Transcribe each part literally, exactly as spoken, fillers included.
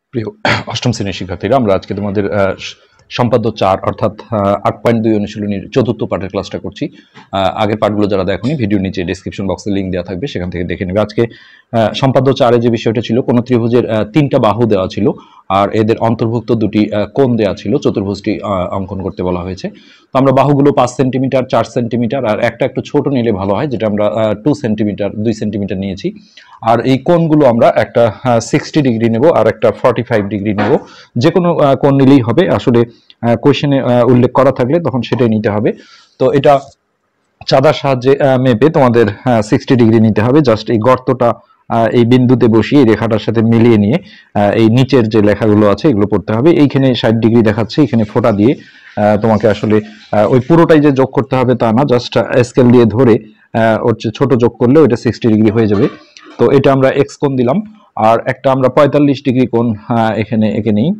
প্রিয় অষ্টম শ্রেণীর শিক্ষার্থীরা, আমরা আজকে তোমাদের সম্পাদ্য চার অর্থাৎ আট পয়েন্ট দুই অনুশীলনীর চতুর্থ পাঠের ক্লাসটা করছি। আগের পাঠগুলো যারা দেখোনি, ভিডিওর নিচে ডেসক্রিপশন বক্সে লিঙ্ক দেওয়া থাকবে, সেখান থেকে দেখে নেবে। আজকে সম্পাদ্য চারে যে বিষয়টা ছিল, কোন ত্রিভুজের তিনটা বাহু দেওয়া ছিল আর এদের অন্তর্ভুক্ত দুটি কোণ দেওয়া ছিল, চতুর্ভুজটি অঙ্কন করতে বলা হয়েছে। তো আমরা বাহুগুলো পাঁচ সেন্টিমিটার, চার সেন্টিমিটার আর একটা একটু ছোট নিলে ভালো হয়, যেটা আমরা টু সেন্টিমিটার দুই সেন্টিমিটার নিয়েছি। আর এই কোণগুলো আমরা একটা সিক্সটি ডিগ্রি নেব আর একটা ফর্টি ফাইভ ডিগ্রি নেব। যে কোনো কোণ নিলেই হবে, আসলে কোয়েশনে উল্লেখ করা থাকলে তখন সেটাই নিতে হবে। তো এটা চাঁদার সাহায্যে মেপে তোমাদের সিক্সটি ডিগ্রি নিতে হবে। জাস্ট এই গর্তটা এই বিন্দুতে বসিয়ে রেখাটার সাথে মিলিয়ে নিয়ে এই নিচের যে লেখাগুলো আছে এগুলো পড়তে হবে। এইখানে ষাট ডিগ্রি দেখাচ্ছে, এখানে ফোঁটা দিয়ে তোমাকে আসলে ওই পুরোটাই যে যোগ করতে হবে তা না, জাস্ট স্কেল দিয়ে ধরে ওর ছোট যোগ করলে ওইটা সিক্সটি ডিগ্রি হয়ে যাবে। তো এটা আমরা এক্স কোণ দিলাম আর একটা আমরা পঁয়তাল্লিশ ডিগ্রি কোণ এখানে এঁকে নিই।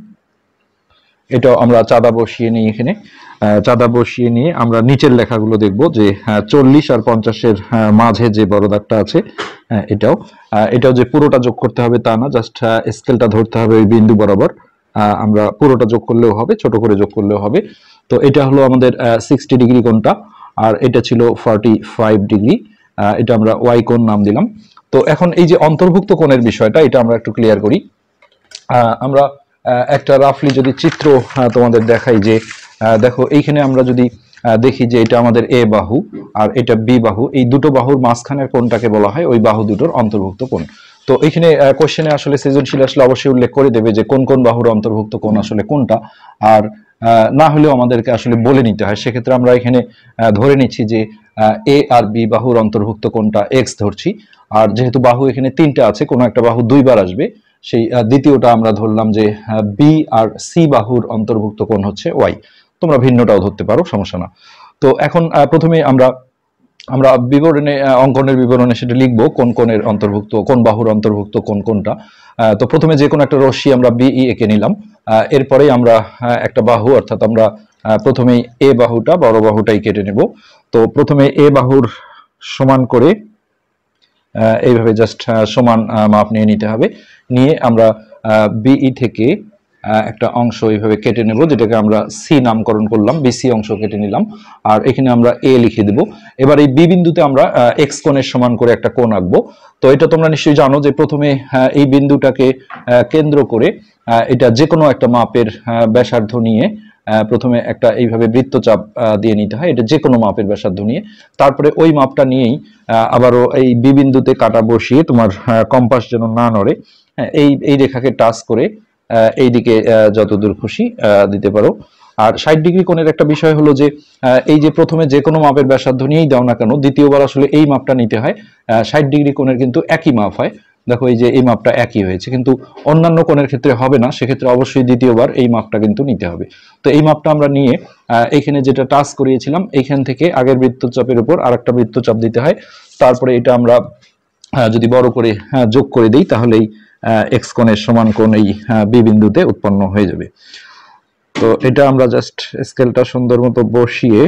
এটাও আমরা চাঁদা বসিয়ে নিই। এখানে চাঁদা বসিয়ে নিয়ে আমরা নিচের লেখাগুলো দেখব যে চল্লিশ আর পঞ্চাশের মাঝে যে বড় দাগটা আছে এটাও এটাও যে পুরোটা যোগ করতে হবে তা না, জাস্ট স্কেলটা ধরতে হবে ওই বিন্দু বরাবর। আমরা পুরোটা যোগ করলেও হবে, ছোট করে যোগ করলেও হবে। তো এটা হলো আমাদের সিক্সটি ডিগ্রি কোণটা আর এটা ছিল ফর্টি ফাইভ ডিগ্রি। এটা আমরা ওয়াই কোণ নাম দিলাম। তো এখন এই যে অন্তর্ভুক্ত কোণের বিষয়টা, এটা আমরা একটু ক্লিয়ার করি। আমরা একটা রাফলি যদি চিত্র তোমাদের দেখাই, যে দেখো এইখানে আমরা যদি দেখি যে এটা আমাদের এ বাহু আর এটা বি বাহু, এই দুটো বাহুর মাঝখানের কোণটাকে বলা হয় ওই বাহু দুটোর অন্তর্ভুক্ত কোণ। তো এখানে কোশ্চেনে আসলে সৃজনশীল আসলে অবশ্যই উল্লেখ করে দেবে যে কোন কোন বাহুর অন্তর্ভুক্ত কোণ আসলে কোনটা, আর না হলেও আমাদেরকে আসলে বলে নিতে হয়। সেক্ষেত্রে আমরা এখানে ধরে নিচ্ছি যে এ আর বি বাহুর অন্তর্ভুক্ত কোণটা এক্স ধরছি, আর যেহেতু বাহু এখানে তিনটা আছে, কোনো একটা বাহু দুইবার আসবে, সেই দ্বিতীয়টা আমরা ধরলাম যে বি আর সি বাহুর অন্তর্ভুক্ত কোণ হচ্ছে ওয়াই। তোমরা ভিন্নটাও ধরতে পারো, সমস্যা না। তো এখন প্রথমে আমরা আমরা বিবরণে অঙ্কনের বিবরণে সেটা লিখবো কোন কোণের অন্তর্ভুক্ত, কোন বাহুর অন্তর্ভুক্ত কোন কোনটা। তো প্রথমে যে কোনো একটা রশ্মি আমরা বিই এঁকে নিলাম। এরপরেই আমরা একটা বাহু, অর্থাৎ আমরা প্রথমেই এ বাহুটা, বড় বাহুটাই কেটে নেব। তো প্রথমে এ বাহুর সমান করে এইভাবে জাস্ট সমান মাপ নিয়ে নিতে হবে। নিয়ে আমরা বিই থেকে একটা অংশ এইভাবে কেটে নেব, যেটাকে আমরা সি নামকরণ করলাম, বিসি অংশ কেটে নিলাম আর এখানে আমরা এ লিখে দেব। এবার এই বি বিন্দুতে আমরা এক্স কোণের সমান করে একটা কোণ আঁকবো। তো এটা তোমরা নিশ্চয়ই জানো যে প্রথমে এই বিন্দুটাকে কেন্দ্র করে এটা যে কোনো একটা মাপের ব্যাসার্ধ নিয়ে প্রথমে একটা এইভাবে বৃত্তচাপ দিয়ে নিতে হয়, এটা যে কোনো মাপের ব্যাসার্ধ নিয়ে। তারপরে ওই মাপটা নিয়েই আবারও এই বি বিন্দুতে কাটা বসিয়ে, তোমার কম্পাস যেন না নড়ে, এই এই রেখাকে টাচ করে এইদিকে যতদূর খুশি দিতে পারো। আর ষাট ডিগ্রি কোণের একটা বিষয় হলো যে এই যে প্রথমে যে কোনো মাপের ব্যাসার্ধ নিয়েই দাও না কেন, দ্বিতীয়বার আসলে এই মাপটা নিতে হয়। ষাট ডিগ্রি কোণের কিন্তু একই মাপ হয়, দেখো এই যে এই মাপটা একই হয়েছে, কিন্তু অন্যান্য কোণের ক্ষেত্রে হবে না, সেক্ষেত্রে অবশ্যই দ্বিতীয়বার এই মাপটা কিন্তু নিতে হবে। তো এই মাপটা আমরা নিয়ে এখানে যেটা টাচ করিয়েছিলাম, এইখান থেকে আগের বৃত্তচাপের উপর আর একটা বৃত্তচাপ দিতে হয়। তারপরে এটা আমরা যদি বড় করে যোগ করে দিই, তাহলেই এক্স কোণের সমান কোণ এই বি বিন্দুতে উৎপন্ন হয়ে যাবে। তো এটা আমরা জাস্ট স্কেলটা সুন্দর মতো বসিয়ে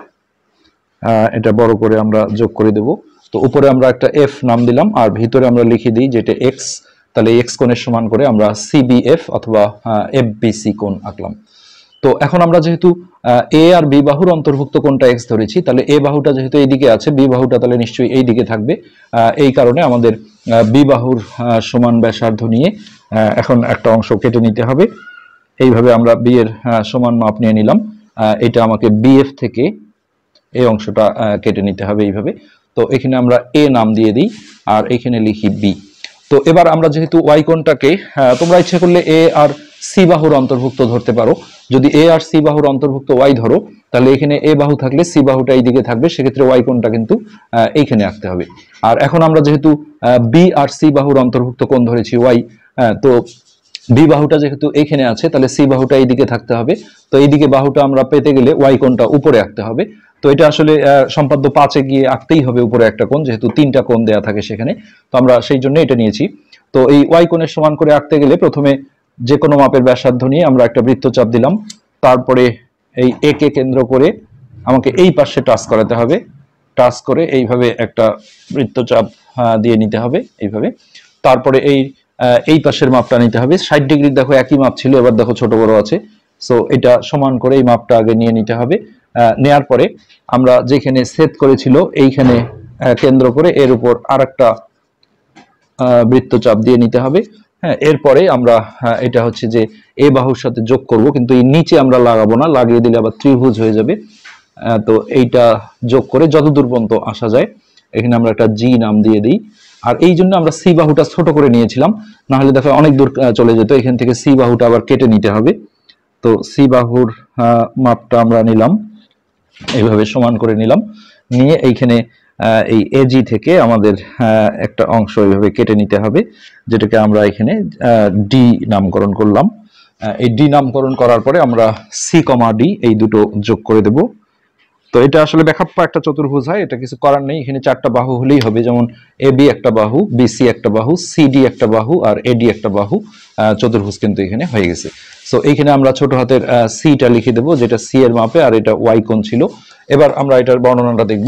এটা বড় করে আমরা যোগ করে দেব। তো উপরে আমরা একটা এফ নাম দিলাম আর ভিতরে আমরা লিখে দিই যেটা এক্স, তাহলে এক্স কোণের সমান করে আমরা সিবিএফ অথবা এফবিসি কোণ আঁকলাম। তো এখন আমরা যেহেতু এ আর বি বাহুর অন্তর্ভুক্ত কোণটা এক্স ধরেছি, তাহলে এ বাহুটা যেহেতু এইদিকে আছে, বি বাহুটা তাহলে নিশ্চয়ই এই দিকে থাকবে। এই কারণে আমাদের বি বাহুর সমান ব্যাসার্ধ নিয়ে এখন একটা অংশ কেটে নিতে হবে। এইভাবে আমরা বি এর সমান মাপ নিয়ে নিলাম। এটা আমাকে বিএফ থেকে এই অংশটা কেটে নিতে হবে এইভাবে। তো এখানে আমরা এ নাম দিয়ে দিই আর এখানে লিখি বি। তো এবার আমরা যেহেতু ওয়াই কোণটাকে, তোমরা ইচ্ছে করলে এ আর সি বাহুর অন্তর্ভুক্ত ধরতে পারো। যদি এ আর সি বাহুর অন্তর্ভুক্ত ওয়াই ধরো, তাহলে এখানে এ বাহু থাকলে সি বাহুটা এইদিকে থাকবে, সেক্ষেত্রে ওয়াই কোণটা কিন্তু এইখানে আঁকতে হবে। আর এখন আমরা যেহেতু বি আর সি বাহুর অন্তর্ভুক্ত কোণ ধরেছি ওয়াই, তো বি বাহুটা যেহেতু এইখানে আছে, তাহলে সি বাহুটা এইদিকে থাকতে হবে। তো এইদিকে বাহুটা আমরা পেতে গেলে ওয়াই কোণটা উপরে আঁকতে হবে। তো এটা আসলে সম্পাদ্য পাঁচে গিয়ে আঁকতেই হবে উপরে একটা কোণ, যেহেতু তিনটা কোণ দেয়া থাকে সেখানে। তো আমরা সেই জন্য এটা নিয়েছি। তো এই ওয়াই কোণের সমান করে আঁকতে গেলে প্রথমে যে কোনো মাপের ব্যাসার্ধ নিয়ে আমরা একটা বৃত্তচাপ দিলাম। তারপরে এই এ কে কেন্দ্র করে আমাকে এই পাশে টাচ করাতে হবে, টাচ করে এইভাবে একটা বৃত্তচাপ দিয়ে নিতে হবে এইভাবে। তারপরে এই এই পাশের মাপটা নিতে হবে। ষাট ডিগ্রি দেখো একই মাপ ছিল, এবার দেখো ছোট বড় আছে, সো এটা সমান করে এই মাপটা আগে নিয়ে নিতে হবে। নেয়ার পরে আমরা যেখানে সেট করেছিল এইখানে কেন্দ্র করে এর উপর আরেকটা বৃত্তচাপ দিয়ে নিতে হবে। হ্যাঁ, এরপরে আমরা এটা হচ্ছে যে এ বাহুর সাথে যোগ করব, কিন্তু এই নিচে আমরা লাগাবো না, লাগিয়ে দিলে আবার ত্রিভুজ হয়ে যাবে। তো এইটা যোগ করে যতদূর পর্যন্ত আসা যায় এখানে আমরা একটা জি নাম দিয়ে দিই। আর এই জন্য আমরা সি বাহুটা ছোট করে নিয়েছিলাম, না হলে দেখো অনেক দূর চলে যেত। এখান থেকে সি বাহুটা আবার কেটে নিতে হবে। তো সি বাহুর মাপটা আমরা নিলাম, এইভাবে সমান করে নিলাম, নিয়ে এইখানে এই এজি থেকে আমাদের একটা অংশ এইভাবে কেটে নিতে হবে, যেটাকে আমরা এখানে ডি নামকরণ করলাম। এই ডি নামকরণ করার পরে আমরা সি কমা ডি এই দুটো যোগ করে দেব। তো এটা আসলে ব্যাখাপ্পা একটা চতুর্ভুজ হয়, এটা কিছু করার নেই। এখানে চারটা বাহু হলেই হবে, যেমন এ বি একটা বাহু, বিসি একটা বাহু, সিডি একটা বাহু আর এডি একটা বাহু। চতুর্ভুজ কিন্তু এখানে হয়ে গেছে। সো এইখানে আমরা ছোট হাতের সিটা লিখে দেবো, যেটা সি এর মাপে, আর এটা ওয়াই কোণ ছিল। এবার আমরা এটার বর্ণনাটা দেখব।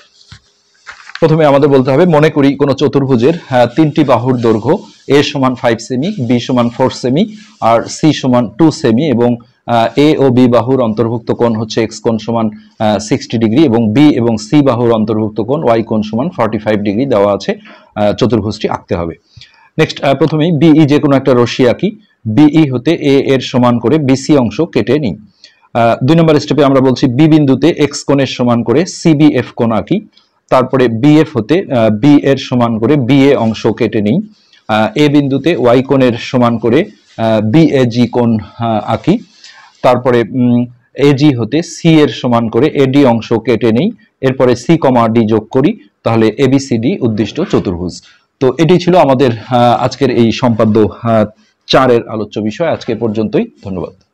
প্রথমে আমাদের বলতে হবে, মনে করি কোনো চতুর্ভুজের তিনটি বাহুর দৈর্ঘ্য এ সমান ফাইভ সেমি, বি সমান ফোর সেমি আর সি সমান টু সেমি, এবং এ ও বি বাহুর অন্তর্ভুক্ত কোণ হচ্ছে এক্স কোণ সমান সিক্সটি ডিগ্রি, এবং বি এবং সি বাহুর অন্তর্ভুক্ত কোণ ওয়াই কোণ সমান ফর্টি ফাইভ ডিগ্রি দেওয়া আছে। চতুর্ভুজটি আঁকতে হবে। নেক্সট, প্রথমেই বিই যে কোনো একটা রশ্মি আঁকি। বিই হতে এ এর সমান করে বিসি অংশ কেটে নিই। দুই নম্বর স্টেপে আমরা বলছি বি বিন্দুতে এক্স কোণের সমান করে সিবিএফ কোণ আঁকি। তারপরে বিএফ হতে বি এর সমান করে বিএ অংশ কেটে নিই। এ বিন্দুতে ওয়াই কোণের সমান করে বিএজি কোণ আঁকি। তারপরে এজি হতে সি এর সমান করে এডি অংশ কেটে নেই। এরপরে সি কমা ডি যোগ করি, তাহলে এবিসিডি উদ্দিষ্ট চতুর্ভুজ। তো এটি ছিল আমাদের আজকের এই সম্পাদ্য চারের আলোচ্য বিষয়। আজকে পর্যন্তই, ধন্যবাদ।